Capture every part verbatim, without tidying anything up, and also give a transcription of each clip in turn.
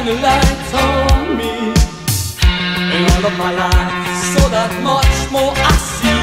shine a light on me in all of my life, so that much more I see.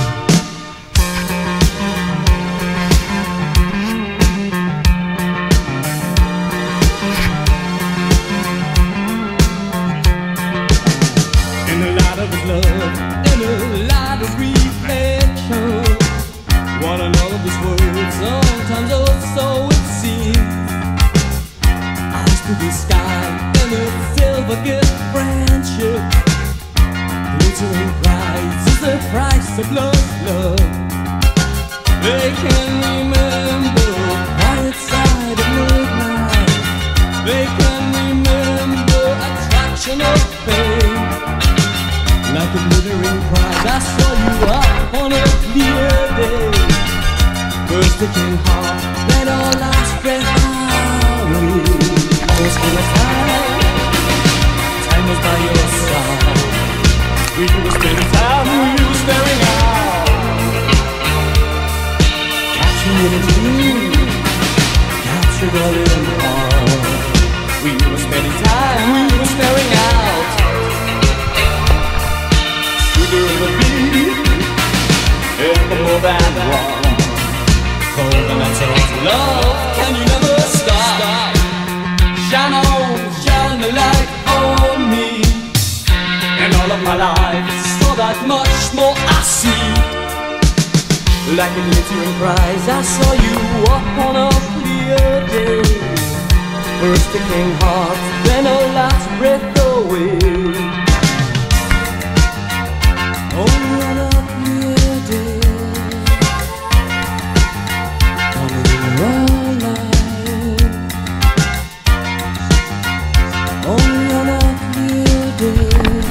In the light of His love, in the light of reflection, one another's words, sometimes oh so it seems. Eyes to the sky in a silver gift friendship, glittering bright is the price of love, love. They can remember quiet side of midnight. They can remember attraction of fame. Like a glittering prize, I saw you up on a clear day. First the king heart, then our last breath away. First for the time, time was by your side. We were spending time, we were staring out. Catching in a dream, captured all in all. We were spending time, we were staring out. Sweeter the beat, ever more than one. Cold and that's all love, can you never stop? Shine on, shine the light on me. And all of my life, so that much more I see. Like a glittering prize, I saw you up on a clear day. First the king heart, then a last breath away. Only on a clear day, only in our life. Only on a clear day,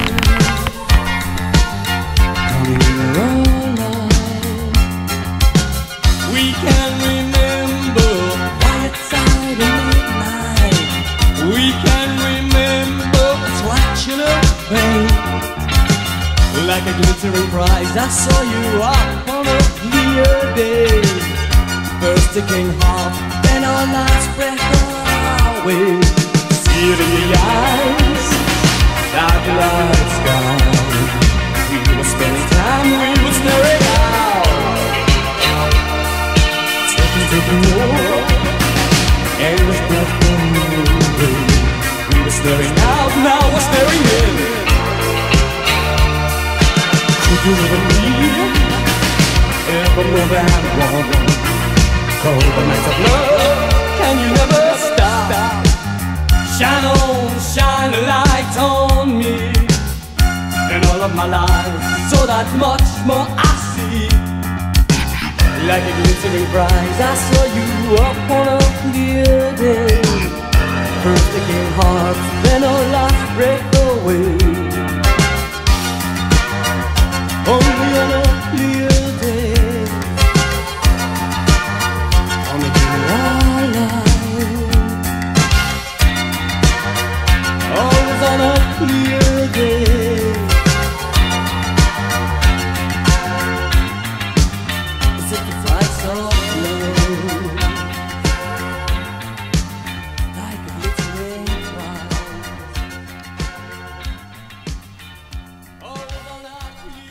only in our life. We can remember quiet side of midnight. We can remember attraction of fame. Like a glittering prize, I saw you up on a clear day. First the king heart, then our last breath away. See it in the eyes, like the light sky. We were spending time, we were staring out. Taking, taking more, endless breath away. We were staring out, now we're staring in. You and me, ever more than one. Cold the nights of love, can you never stop? Shine on, shine a light on me. And all of my life, so that much more I see. Like a glittering prize, I saw you up on a clear day. First the king heart, then our last breath away. Only on a clear day, only in our life. Always on a clear day. Is it the price of love? Like a glittering prize. Always on a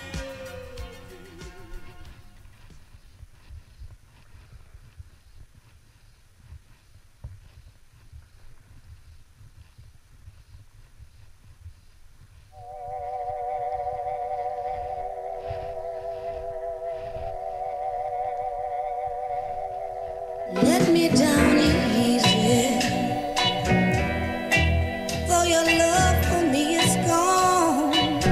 let me down easy, though your love for me is gone.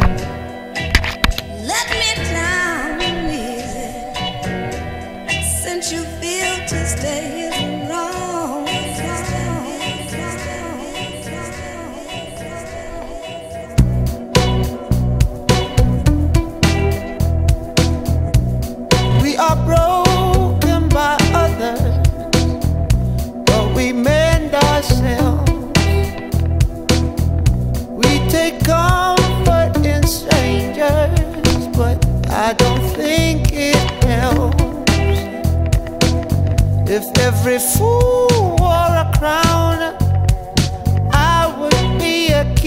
Let me down easy, since you feel to stay is wrong. We are broken by others, but we mend ourselves. We take comfort in strangers, but I don't think it helps. If every fool wore a crown, I would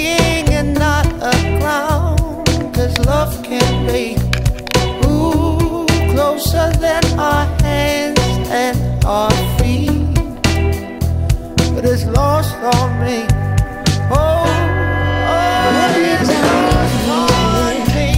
king and not a clown, 'cause love can make ooh closer than our hands and our feet, but it's lost on me. Oh, oh, it's lost on me.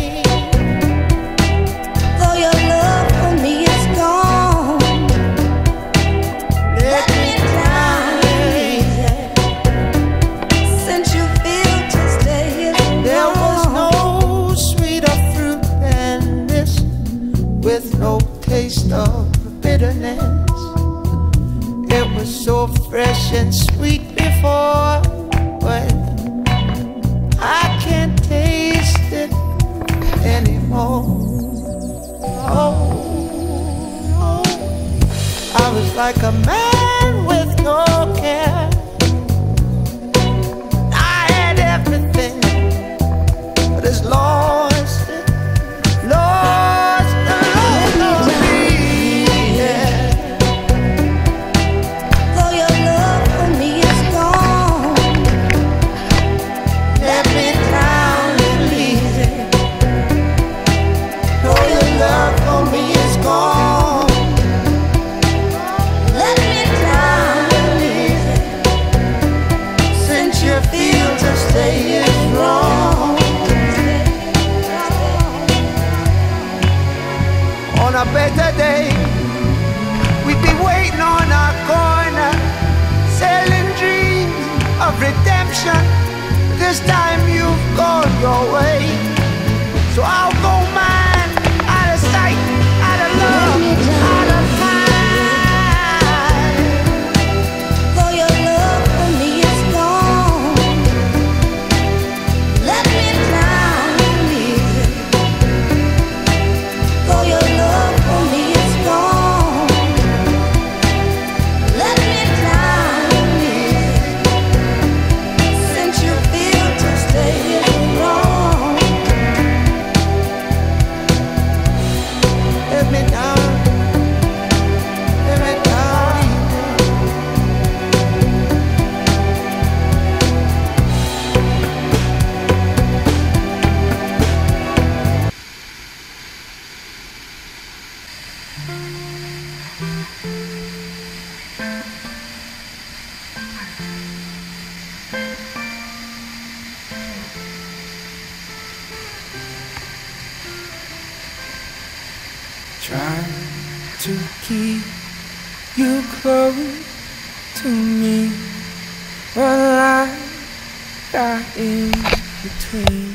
Though your love for me is gone, let me down easy. Since you feel to stay here so long. There was no sweeter fruit than this, with no taste of bitterness. It was so fresh and sweet before, but I can't taste it anymore. Oh, oh. I was like a man with no care. I had everything, but it's lost it, lost the lost on me. Yeah. Though your love for me is gone, Let me down easy. Though your love for me is gone, let me down easy. since you feel to stay is wrong. On a better day, we'd be waiting on our corner, selling dreams of redemption. This time you've gone your way, so I'll go mine, out of sight, out of love, out of mind. Though your love for me is gone, let me down easy. Though your love for me is gone, let me down easy. Since you feel to stay is wrong. Let me down, let me down. Try to keep you close to me, but life got in between.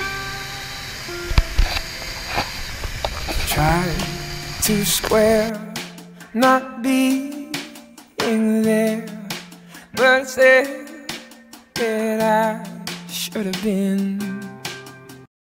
Try to square not being there, but said that I should have been.